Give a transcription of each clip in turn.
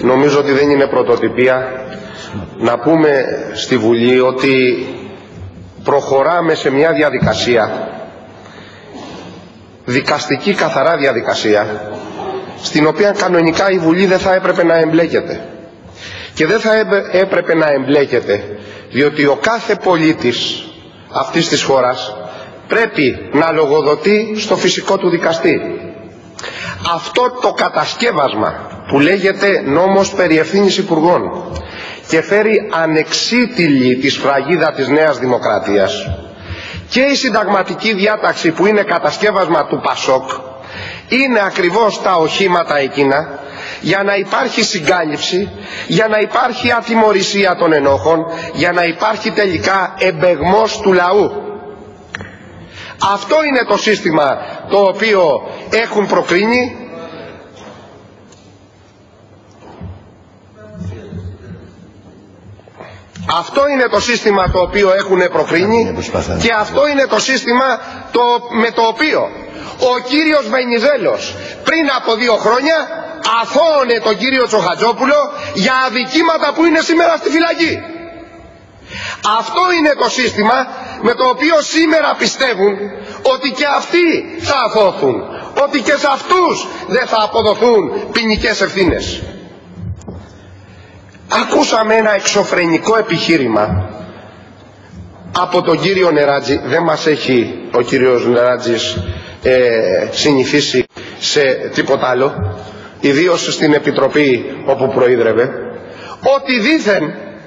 νομίζω ότι δεν είναι πρωτοτυπία να πούμε στη Βουλή ότι προχωράμε σε μια διαδικασία, δικαστική καθαρά διαδικασία, στην οποία κανονικά η Βουλή δεν θα έπρεπε να εμπλέκεται. Και δεν θα έπρεπε να εμπλέκεται διότι ο κάθε πολίτης αυτής της χώρας πρέπει να λογοδοτεί στο φυσικό του δικαστή. Αυτό το κατασκεύασμα που λέγεται νόμος περί ευθύνης υπουργών και φέρει ανεξίτηλη τη σφραγίδα της Νέας Δημοκρατίας, και η συνταγματική διάταξη που είναι κατασκεύασμα του ΠΑΣΟΚ, είναι ακριβώς τα οχήματα εκείνα για να υπάρχει συγκάλυψη, για να υπάρχει ατιμωρησία των ενόχων, για να υπάρχει τελικά εμπεγμός του λαού. Αυτό είναι το σύστημα το οποίο έχουν προκρίνει Αυτό είναι το σύστημα το οποίο έχουν προκρίνει και αυτό είναι το σύστημα με το οποίο ο κύριος Βενιζέλος πριν από 2 χρόνια αθώωνε τον κύριο Τσοχατζόπουλο για αδικήματα που είναι σήμερα στη φυλακή. Αυτό είναι το σύστημα με το οποίο σήμερα πιστεύουν ότι και αυτοί θα αθώθουν, ότι και σε αυτούς δεν θα αποδοθούν ποινικές ευθύνες. Ακούσαμε ένα εξωφρενικό επιχείρημα από τον κύριο Νεράτζη. Δεν μας έχει ο κύριος Νεράτζης συνηθίσει σε τίποτα άλλο, ιδίως στην Επιτροπή όπου προείδρευε, ότι δήθεν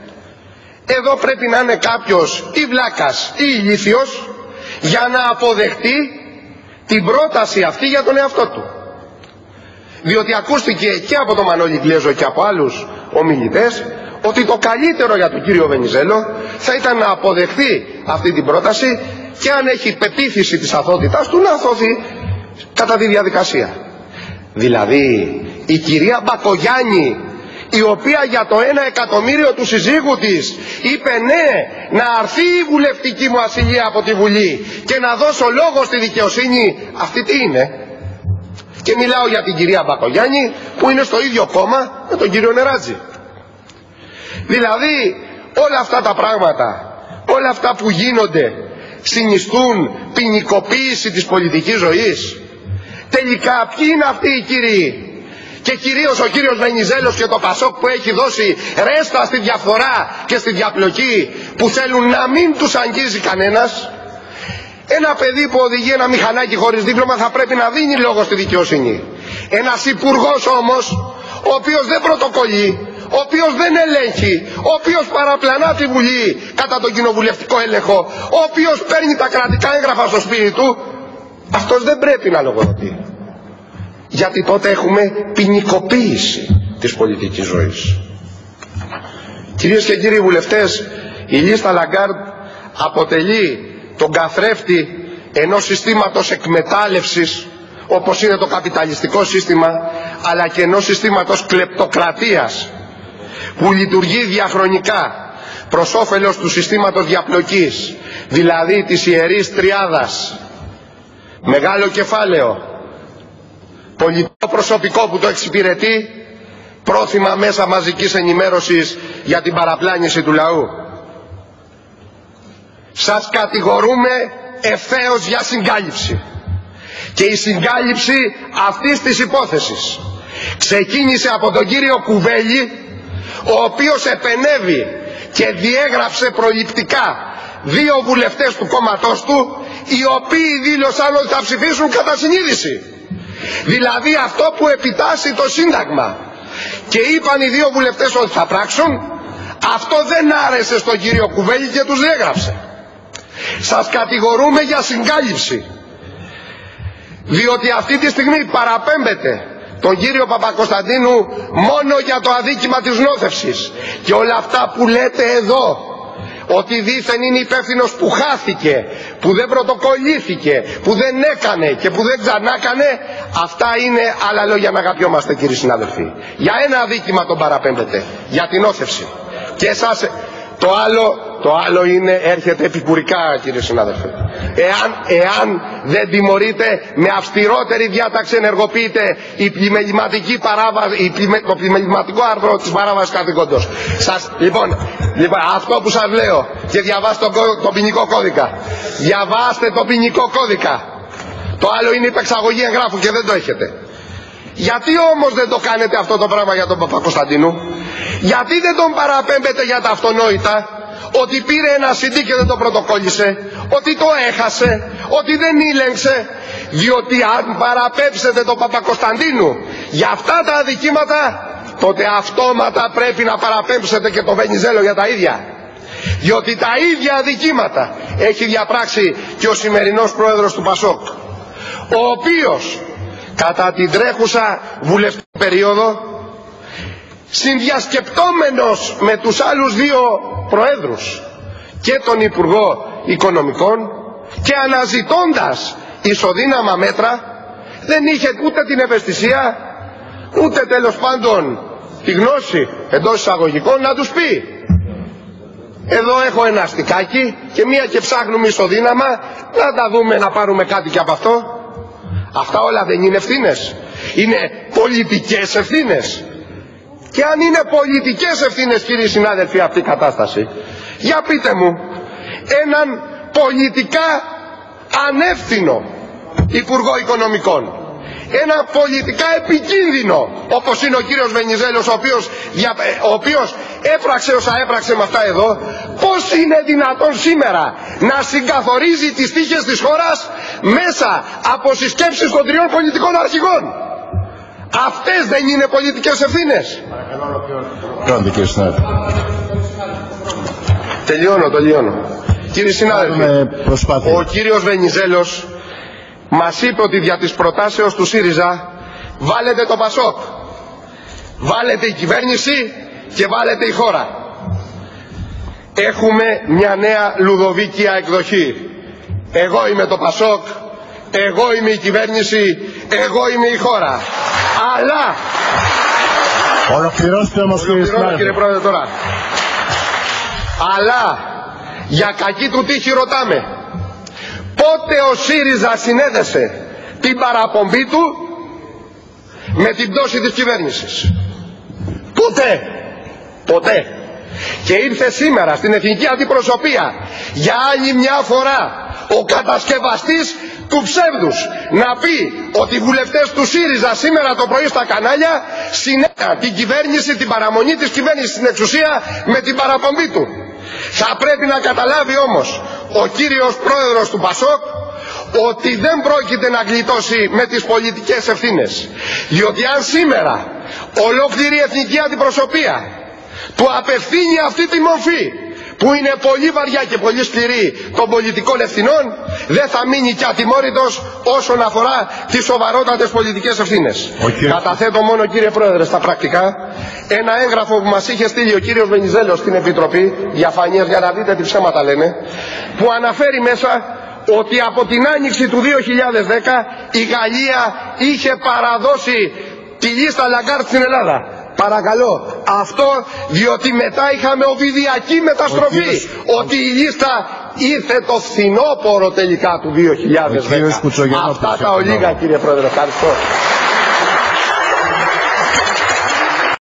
εδώ πρέπει να είναι κάποιος ή βλάκας ή ηλίθιος για να αποδεχτεί την πρόταση αυτή για τον εαυτό του. Διότι ακούστηκε και από τον Μανώλη Γκλέζο και από άλλους ομιλητές ότι το καλύτερο για τον κύριο Βενιζέλο θα ήταν να αποδεχθεί αυτή την πρόταση και αν έχει πεποίθηση της αθωότητάς του να αθώθει κατά τη διαδικασία. Δηλαδή η κυρία Μπακογιάννη, η οποία για το 1 εκατομμύριο του συζύγου της είπε ναι να αρθεί η βουλευτική μου ασυλία από τη Βουλή και να δώσω λόγο στη δικαιοσύνη, αυτή τι είναι? Και μιλάω για την κυρία Μπακογιάννη που είναι στο ίδιο κόμμα με τον κύριο Νεράτζη. Δηλαδή όλα αυτά τα πράγματα, όλα αυτά που γίνονται συνιστούν ποινικοποίηση της πολιτικής ζωής. Τελικά ποιοι είναι αυτοί οι κύριοι? Και κυρίως ο κύριος Βενιζέλος και το ΠΑΣΟΚ που έχει δώσει ρέστα στη διαφθορά και στη διαπλοκή, που θέλουν να μην τους αγγίζει κανένας. Ένα παιδί που οδηγεί ένα μηχανάκι χωρίς δίπλωμα θα πρέπει να δίνει λόγο στη δικαιοσύνη. Ένας υπουργός όμως, ο οποίος δεν πρωτοκολλεί, ο οποίος δεν ελέγχει, ο οποίος παραπλανά τη Βουλή κατά τον κοινοβουλευτικό έλεγχο, ο οποίος παίρνει τα κρατικά έγγραφα στο σπίτι του, αυτός δεν πρέπει να λογοδοτεί. Γιατί τότε έχουμε ποινικοποίηση της πολιτικής ζωής. Κυρίες και κύριοι βουλευτές, η λίστα Λαγκάρντ αποτελεί τον καθρέφτη ενός συστήματος εκμετάλλευσης όπως είναι το καπιταλιστικό σύστημα, αλλά και ενός συστήματος κλεπτοκρατίας που λειτουργεί διαχρονικά προς όφελος του συστήματος διαπλοκής, δηλαδή της ιερής τριάδας, μεγάλο κεφάλαιο, πολιτικό προσωπικό που το εξυπηρετεί, πρόθυμα μέσα μαζικής ενημέρωσης για την παραπλάνηση του λαού. Σας κατηγορούμε ευθέως για συγκάλυψη. Και η συγκάλυψη αυτής της υπόθεσης ξεκίνησε από τον κύριο Κουβέλη, ο οποίος επενέβη και διέγραψε προληπτικά 2 βουλευτές του κόμματός του, οι οποίοι δήλωσαν ότι θα ψηφίσουν κατά συνείδηση. Δηλαδή αυτό που επιτάσσει το Σύνταγμα. Και είπαν οι 2 βουλευτές ότι θα πράξουν. Αυτό δεν άρεσε στον κύριο Κουβέλη και τους διέγραψε. Σας κατηγορούμε για συγκάλυψη. Διότι αυτή τη στιγμή παραπέμπεται τον κύριο Παπακοσταντίνου μόνο για το αδίκημα της νόθευσης. Και όλα αυτά που λέτε εδώ, ότι δήθεν είναι υπεύθυνος που χάθηκε, που δεν πρωτοκολλήθηκε, που δεν έκανε και που δεν ξανάκανε, αυτά είναι άλλα λόγια να αγαπιόμαστε, κύριοι συνάδελφοι. Για ένα αδίκημα τον παραπέμπετε, για την νόθευση. Και εσάς το άλλο είναι, έρχεται επικουρικά, κύριε συνάδελφε. Εάν δεν τιμωρείται με αυστηρότερη διάταξη, ενεργοποιείται το πλημεληματικό άρθρο της παράβασης καθηκόντος. Λοιπόν, αυτό που σας λέω, και διαβάστε το ποινικό κώδικα. Διαβάστε το ποινικό κώδικα. Το άλλο είναι υπεξαγωγή εγγράφου και δεν το έχετε. Γιατί όμως δεν το κάνετε αυτό το πράγμα για τον Παπακοσταντίνου? Γιατί δεν τον παραπέμπετε για τα αυτονόητα? Ότι πήρε ένα CD και δεν το πρωτοκόλλησε, ότι το έχασε, ότι δεν ήλεγξε. Διότι αν παραπέμψετε τον Παπακοσταντίνου για αυτά τα αδικήματα, τότε αυτόματα πρέπει να παραπέμψετε και τον Βενιζέλο για τα ίδια. Διότι τα ίδια αδικήματα έχει διαπράξει και ο σημερινός πρόεδρος του Πασόκ, ο οποίος κατά την τρέχουσα βουλευτική περίοδο, συνδιασκεπτόμενος με τους άλλους δύο προέδρους και τον Υπουργό Οικονομικών και αναζητώντας ισοδύναμα μέτρα, δεν είχε ούτε την ευαισθησία, ούτε τέλος πάντων τη γνώση εντός εισαγωγικών να τους πει: εδώ έχω ένα αστικάκι και μία και ψάχνουμε ισοδύναμα, να τα δούμε, να πάρουμε κάτι και από αυτό. Αυτά όλα δεν είναι ευθύνες? Είναι πολιτικές ευθύνες. Και αν είναι πολιτικές ευθύνες, κύριοι συνάδελφοι, αυτή η κατάσταση, για πείτε μου έναν πολιτικά ανεύθυνο Υπουργό Οικονομικών, ένα πολιτικά επικίνδυνο όπως είναι ο κύριος Βενιζέλος, ο οποίος έπραξε όσα έπραξε με αυτά εδώ, πώς είναι δυνατόν σήμερα να συγκαθορίζει τις τύχες της χώρας μέσα από συσκέψεις των τριών πολιτικών αρχηγών? Αυτές δεν είναι πολιτικές ευθύνες? Τελειώνω. Κύριε συνάδελφοι, ο κύριος Βενιζέλος μας είπε ότι δια της προτάσεως του ΣΥΡΙΖΑ βάλετε το Πασόκ, βάλετε η κυβέρνηση και βάλετε η χώρα. Έχουμε μια νέα λουδοβίκια εκδοχή. Εγώ είμαι το Πασόκ, εγώ είμαι η κυβέρνηση, εγώ είμαι η χώρα. Αλλά... Ολοκληρώστε όμως, κύριε Πρόεδρε, τώρα. Αλλά για κακή του τύχη ρωτάμε, πότε ο ΣΥΡΙΖΑ συνέδεσε την παραπομπή του με την πτώση της κυβέρνησης? Ποτέ. Και ήρθε σήμερα στην Εθνική Αντιπροσωπεία για άλλη μια φορά ο κατασκευαστής του ψεύδους να πει ότι οι βουλευτές του ΣΥΡΙΖΑ σήμερα το πρωί στα κανάλια συνέδεσαν την κυβέρνηση, την παραμονή της κυβέρνησης στην εξουσία με την παραπομπή του. Θα πρέπει να καταλάβει όμως ο κύριος πρόεδρος του Πασόκ ότι δεν πρόκειται να γλιτώσει με τις πολιτικές ευθύνες. Διότι αν σήμερα ολόκληρη η Εθνική Αντιπροσωπεία του απευθύνει αυτή τη μορφή που είναι πολύ βαριά και πολύ σκληρή των πολιτικών ευθυνών, δεν θα μείνει και ατιμόρυτος όσον αφορά τις σοβαρότατες πολιτικές ευθύνες. Καταθέτω μόνο, κύριε Πρόεδρε, στα πρακτικά ένα έγγραφο που μας είχε στείλει ο κύριος Βενιζέλος στην Επιτροπή Διαφάνειας, για να δείτε τι ψέματα λένε, που αναφέρει μέσα ότι από την άνοιξη του 2010 η Γαλλία είχε παραδώσει τη λίστα Λαγκάρτ στην Ελλάδα. Παρακαλώ, αυτό διότι μετά είχαμε οβιδιακή μεταστροφή, ότι η λίστα ήρθε το φθινόπωρο τελικά του 2010. Αυτά τα ολίγα, κύριε Πρόεδρε, ευχαριστώ.